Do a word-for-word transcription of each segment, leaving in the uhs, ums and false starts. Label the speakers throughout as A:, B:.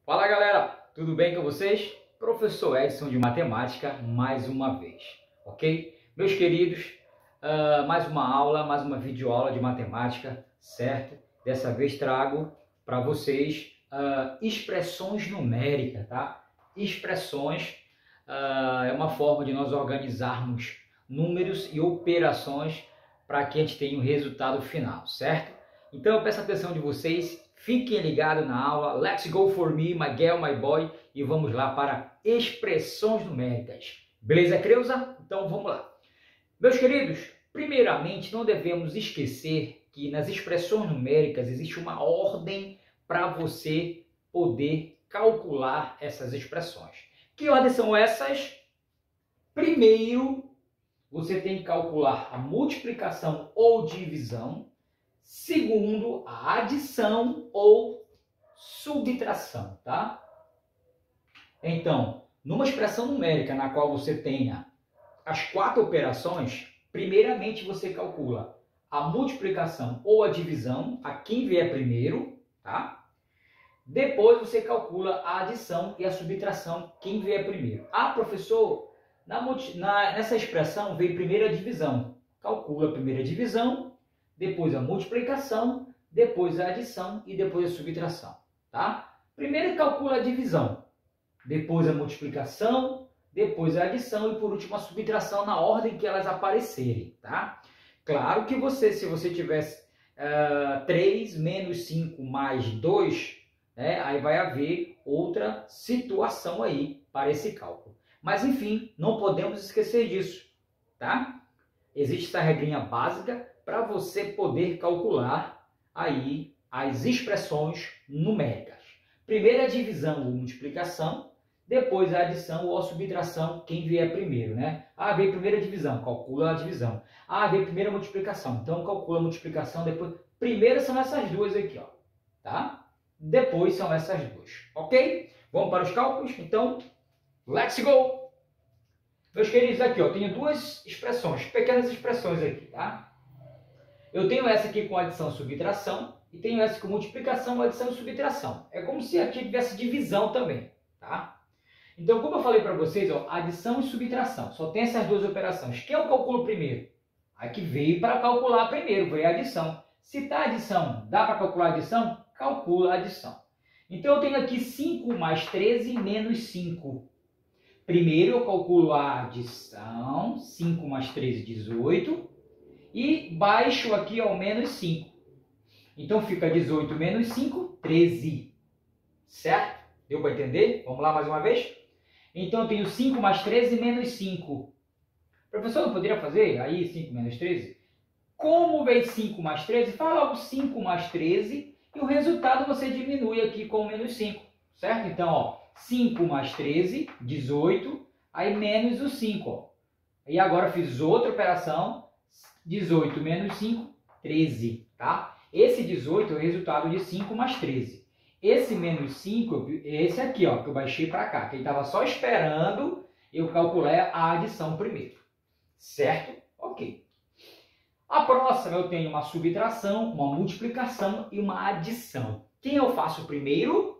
A: Fala galera, tudo bem com vocês? Professor Edson de Matemática mais uma vez, ok? Meus queridos, uh, mais uma aula, mais uma videoaula de matemática, certo? Dessa vez trago para vocês uh, expressões numéricas, tá? Expressões uh, é uma forma de nós organizarmos números e operações para que a gente tenha um resultado final, certo? Então eu peço a atenção de vocês. Fiquem ligados na aula. Let's go for me, my girl, my boy. E vamos lá para expressões numéricas. Beleza, Creuza? Então vamos lá. Meus queridos, primeiramente não devemos esquecer que nas expressões numéricas existe uma ordem para você poder calcular essas expressões. Que ordens são essas? Primeiro, você tem que calcular a multiplicação ou divisão. Segundo, a adição ou subtração, tá? Então, numa expressão numérica na qual você tenha as quatro operações, primeiramente você calcula a multiplicação ou a divisão, a quem vier primeiro, tá? Depois você calcula a adição e a subtração, quem vier primeiro. Ah, professor, na, na, nessa expressão veio primeiro a divisão. Calcula a primeira divisão, depois a multiplicação, depois a adição e depois a subtração, tá? Primeiro calcula a divisão, depois a multiplicação, depois a adição e por último a subtração na ordem que elas aparecerem, tá? Claro que você, se você tivesse uh, três menos cinco mais dois, né, aí vai haver outra situação aí para esse cálculo. Mas enfim, não podemos esquecer disso, tá? Existe essa regrinha básica para você poder calcular aí as expressões numéricas. Primeiro a divisão ou multiplicação, depois a adição ou a subtração, quem vier primeiro, né? Ah, veio primeira divisão, calcula a divisão. Ah, veio primeira multiplicação, então calcula a multiplicação, depois... Primeiro são essas duas aqui, ó, tá? Depois são essas duas, ok? Vamos para os cálculos? Então, let's go! Meus queridos, aqui, ó, tenho duas expressões, pequenas expressões aqui, tá? Eu tenho essa aqui com adição e subtração e tenho essa com multiplicação, adição e subtração. É como se aqui tivesse divisão também, tá? Então, como eu falei para vocês, ó, adição e subtração, só tem essas duas operações. Quem eu calculo primeiro? Aqui veio para calcular primeiro, veio a adição. Se está adição, dá para calcular a adição? Calcula a adição. Então, eu tenho aqui cinco mais treze menos cinco. Primeiro eu calculo a adição, cinco mais treze, dezoito. E baixo aqui ao menos cinco. Então fica dezoito menos cinco, treze. Certo? Deu para entender? Vamos lá mais uma vez? Então eu tenho cinco mais treze menos cinco. Professor, não poderia fazer aí cinco menos treze? Como veio cinco mais treze? Fala logo cinco mais treze e o resultado você diminui aqui com menos cinco. Certo? Então, ó, cinco mais treze, dezoito, aí menos o cinco. Ó. E agora fiz outra operação. dezoito menos cinco, treze, tá? Esse dezoito é o resultado de cinco mais treze. Esse menos cinco, esse aqui, ó, que eu baixei para cá, que ele estava só esperando eu calcular a adição primeiro. Certo? Ok. A próxima eu tenho uma subtração, uma multiplicação e uma adição. Quem eu faço primeiro?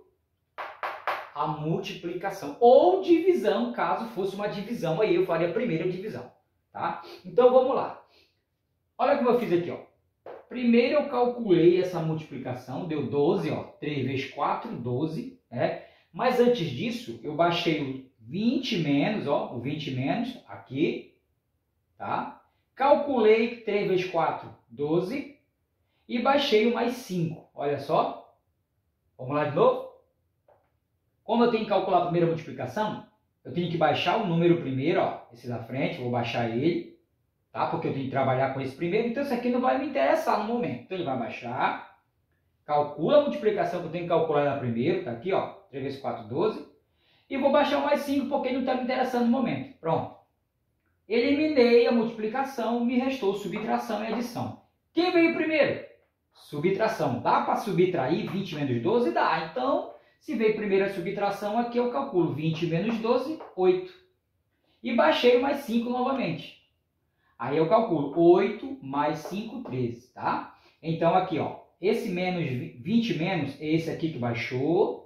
A: A multiplicação. Ou divisão, caso fosse uma divisão, aí eu faria a primeira divisão, tá? Então vamos lá. Olha como eu fiz aqui, ó. Primeiro eu calculei essa multiplicação, deu doze, ó. três vezes quatro, doze, né? Mas antes disso, eu baixei o vinte menos, ó, o vinte menos aqui, tá? Calculei três vezes quatro, doze e baixei o mais cinco. Olha só. Vamos lá de novo? Como eu tenho que calcular a primeira multiplicação, eu tenho que baixar o número primeiro, ó, esse da frente, vou baixar ele. Tá? Porque eu tenho que trabalhar com esse primeiro, então isso aqui não vai me interessar no momento. Então ele vai baixar, calcula a multiplicação que eu tenho que calcular na primeiro, tá aqui, ó, três vezes quatro, doze, e vou baixar o mais cinco porque ele não está me interessando no momento. Pronto. Eliminei a multiplicação, me restou subtração e adição. Quem veio primeiro? Subtração. Dá para subtrair vinte menos doze? Dá. Então, se veio primeiro a subtração, aqui eu calculo vinte menos doze, oito. E baixei o mais cinco novamente. Aí eu calculo oito mais cinco, treze, tá? Então aqui, ó, esse menos vinte menos é esse aqui que baixou,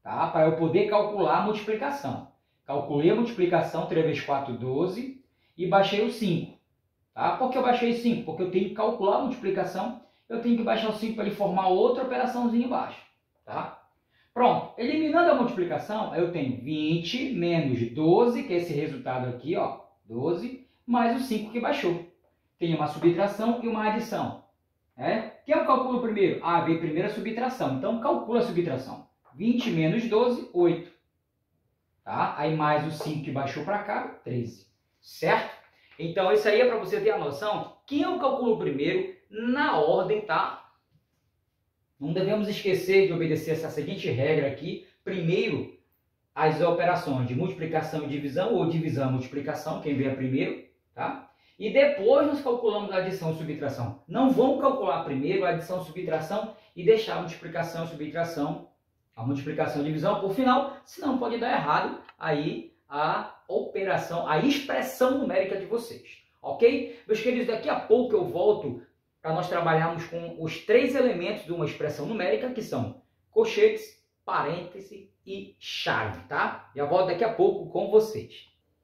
A: tá? Para eu poder calcular a multiplicação. Calculei a multiplicação, três vezes quatro, doze, e baixei o cinco. Tá? Por que eu baixei cinco? Porque eu tenho que calcular a multiplicação, eu tenho que baixar o cinco para ele formar outra operaçãozinha embaixo. Tá? Pronto, eliminando a multiplicação, eu tenho vinte menos doze, que é esse resultado aqui, ó, doze, mais o cinco que baixou. Tem uma subtração e uma adição. É? Quem eu calculo primeiro? Ah, veio primeiro a subtração. Então, calcula a subtração. vinte menos doze, oito. Tá? Aí mais o cinco que baixou para cá, treze. Certo? Então, isso aí é para você ter a noção. Quem eu calculo primeiro, na ordem, tá? Não devemos esquecer de obedecer essa seguinte regra aqui. Primeiro, as operações de multiplicação e divisão, ou divisão e multiplicação, quem vier primeiro, tá? E depois nós calculamos a adição e subtração. Não vamos calcular primeiro a adição e subtração e deixar a multiplicação e subtração, a multiplicação e divisão por final, senão pode dar errado aí a operação, a expressão numérica de vocês. Ok? Meus queridos, daqui a pouco eu volto para nós trabalharmos com os três elementos de uma expressão numérica, que são colchetes, parêntese e chave, tá? Já volto daqui a pouco com vocês.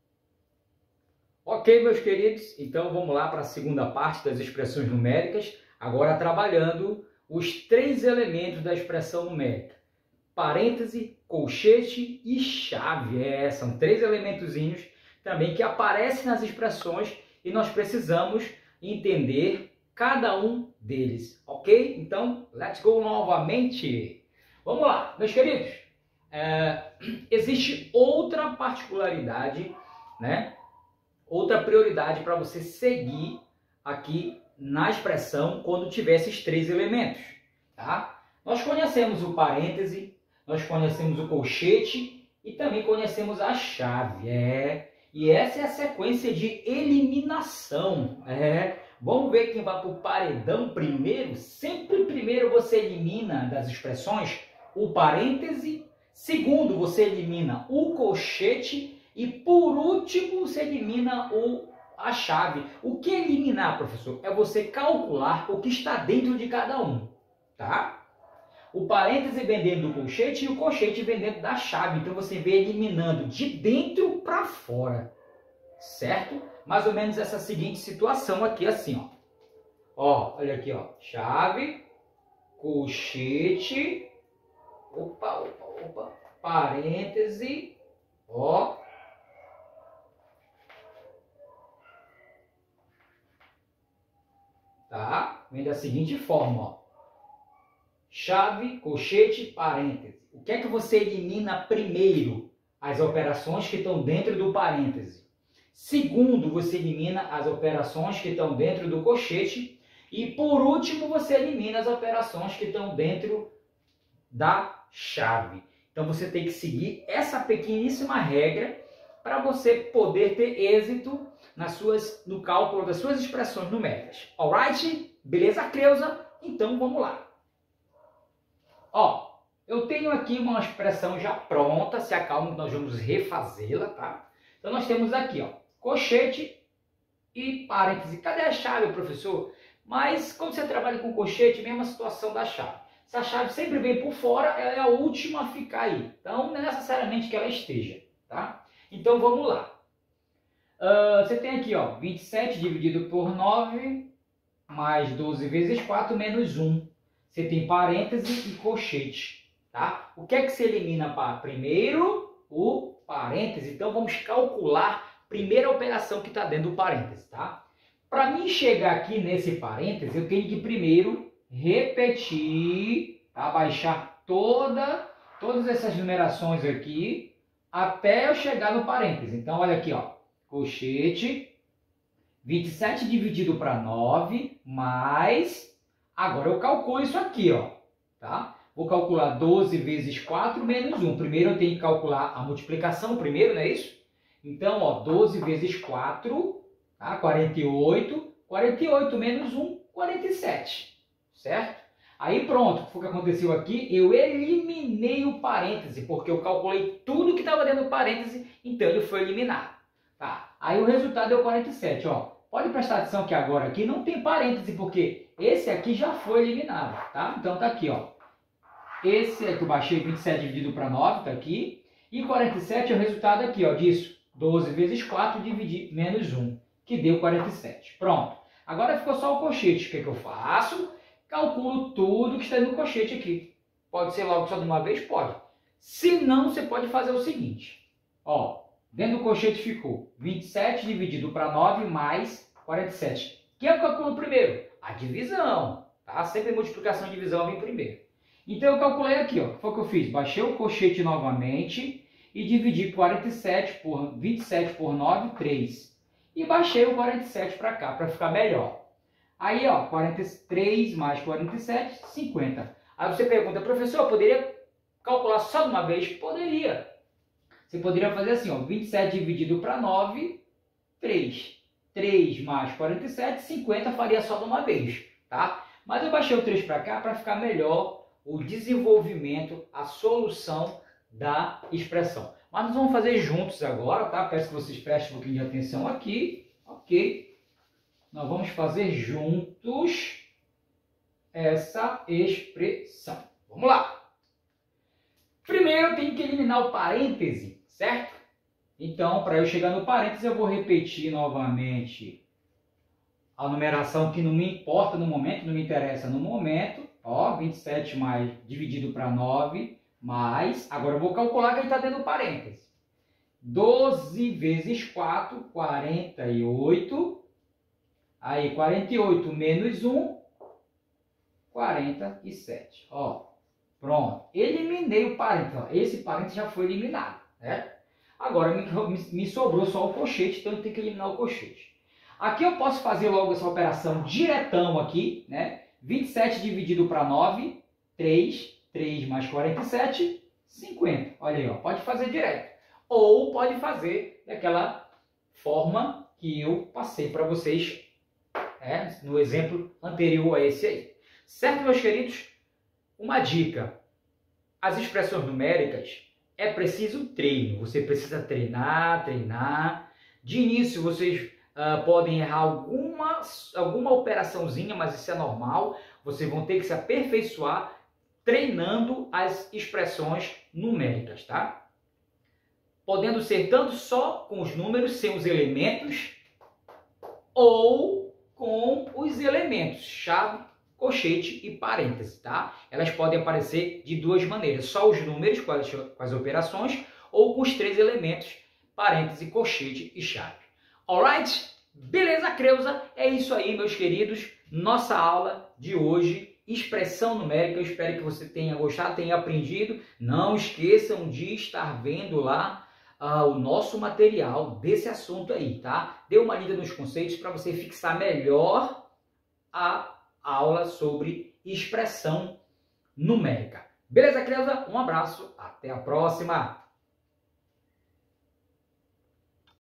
A: Ok, meus queridos, então vamos lá para a segunda parte das expressões numéricas, agora trabalhando os três elementos da expressão numérica. Parêntese, colchete e chave. É, são três elementozinhos também que aparecem nas expressões e nós precisamos entender cada um deles, ok? Então, let's go novamente. Vamos lá, meus queridos. É, existe outra particularidade, né? Outra prioridade para você seguir aqui na expressão quando tiver esses três elementos, tá? Nós conhecemos o parêntese, nós conhecemos o colchete e também conhecemos a chave, é. E essa é a sequência de eliminação, é. Vamos ver quem vai para o paredão primeiro. Sempre primeiro você elimina das expressões o parêntese, segundo você elimina o colchete e por último você elimina o, a chave. O que é eliminar, professor? É você calcular o que está dentro de cada um, tá? O parêntese vem dentro do colchete e o colchete vem dentro da chave. Então você vem eliminando de dentro para fora, certo? Mais ou menos essa seguinte situação aqui, assim, ó. Ó, olha aqui, ó. Chave, colchete, opa, opa, opa, parêntese, ó. Tá? Vem da seguinte forma, ó. Chave, colchete, parêntese. O que é que você elimina primeiro? As operações que estão dentro do parêntese. Segundo, você elimina as operações que estão dentro do colchete. E por último, você elimina as operações que estão dentro da chave. Então você tem que seguir essa pequeníssima regra para você poder ter êxito nas suas, no cálculo das suas expressões numéricas. Alright? Beleza, Creuza? Então vamos lá. Ó, eu tenho aqui uma expressão já pronta, se acalma que nós vamos refazê-la, tá? Então nós temos aqui, ó, colchete e parêntese. Cadê a chave, professor? Mas quando você trabalha com colchete, mesma situação da chave. Se a chave sempre vem por fora, ela é a última a ficar aí. Então não é necessariamente que ela esteja, tá? Então vamos lá. Uh, você tem aqui, ó, vinte e sete dividido por nove, mais doze vezes quatro, menos um. Você tem parêntese e colchete, tá? O que é que se elimina para primeiro? O parêntese. Então vamos calcular a primeira operação que está dentro do parêntese, tá? Para mim chegar aqui nesse parêntese, eu tenho que primeiro repetir, tá? Baixar toda, todas essas numerações aqui até eu chegar no parêntese. Então olha aqui, ó. Colchete, vinte e sete dividido para nove, mais... Agora eu calculo isso aqui, ó, tá? Vou calcular doze vezes quatro menos um. Primeiro eu tenho que calcular a multiplicação primeiro, não é isso? Então, ó, doze vezes quatro, tá? quarenta e oito. quarenta e oito menos um, quarenta e sete, certo? Aí pronto, o que aconteceu aqui? Eu eliminei o parêntese, porque eu calculei tudo que estava dentro do parêntese, então ele foi eliminado. Tá? Aí o resultado deu quarenta e sete, ó. Pode prestar atenção que agora aqui não tem parêntese, porque esse aqui já foi eliminado, tá? Então tá aqui, ó. esse é que eu baixei, vinte e sete dividido para nove, está aqui. E quarenta e sete é o resultado aqui, ó, disso. doze vezes quatro dividir menos um, que deu quarenta e sete. Pronto. Agora ficou só o colchete. O que, é que eu faço? Calculo tudo que está no colchete aqui. Pode ser logo só de uma vez? Pode. Se não, você pode fazer o seguinte. Ó, dentro do colchete ficou vinte e sete dividido para nove mais quarenta e sete. O que eu calculo primeiro? A divisão. Tá? Sempre a multiplicação e divisão vem primeiro. Então eu calculei aqui, ó. Foi o que eu fiz. Baixei o colchete novamente e dividi quarenta e sete por vinte e sete por nove, três. E baixei o quarenta e sete para cá, para ficar melhor. Aí, ó, quarenta e três mais quarenta e sete, cinquenta. Aí você pergunta, professor, eu poderia calcular só de uma vez? Poderia. Você poderia fazer assim, ó, vinte e sete dividido para nove, três. três mais quarenta e sete, cinquenta faria só de uma vez, tá? Mas eu baixei o três para cá para ficar melhor o desenvolvimento, a solução da expressão. Mas nós vamos fazer juntos agora, tá? Peço que vocês prestem um pouquinho de atenção aqui, ok? Nós vamos fazer juntos essa expressão. Vamos lá! Primeiro eu tenho que eliminar o parêntese, certo? Então, para eu chegar no parêntese, eu vou repetir novamente a numeração que não me importa no momento, não me interessa no momento. Ó, vinte e sete mais dividido para nove, mais... Agora eu vou calcular quem está dentro do parêntese. doze vezes quatro, quarenta e oito. Aí, quarenta e oito menos um, quarenta e sete. Ó, pronto. Eliminei o parêntese. Ó. Esse parêntese já foi eliminado, né? Agora, me, me sobrou só o colchete, então eu tenho que eliminar o colchete. Aqui eu posso fazer logo essa operação diretão aqui, né? vinte e sete dividido para nove, três. três mais quarenta e sete, cinquenta. Olha aí, ó, pode fazer direto. Ou pode fazer daquela forma que eu passei para vocês, é, no exemplo anterior a esse aí. Certo, meus queridos? Uma dica. As expressões numéricas é preciso treino. Você precisa treinar, treinar. De início, vocês uh, podem errar alguma, alguma operaçãozinha, mas isso é normal. Vocês vão ter que se aperfeiçoar treinando as expressões numéricas, tá? Podendo ser tanto só com os números, sem os elementos, ou com os elementos, chave, colchete e parêntese, tá? Elas podem aparecer de duas maneiras, só os números com as, com as operações, ou com os três elementos, parêntese, colchete e chave. Alright? Beleza, Creuza? É isso aí, meus queridos. Nossa aula de hoje, expressão numérica. Eu espero que você tenha gostado, tenha aprendido. Não esqueçam de estar vendo lá uh, o nosso material desse assunto aí, tá? Dê uma lida nos conceitos para você fixar melhor a aula sobre expressão numérica. Beleza, Creuza? Um abraço, até a próxima!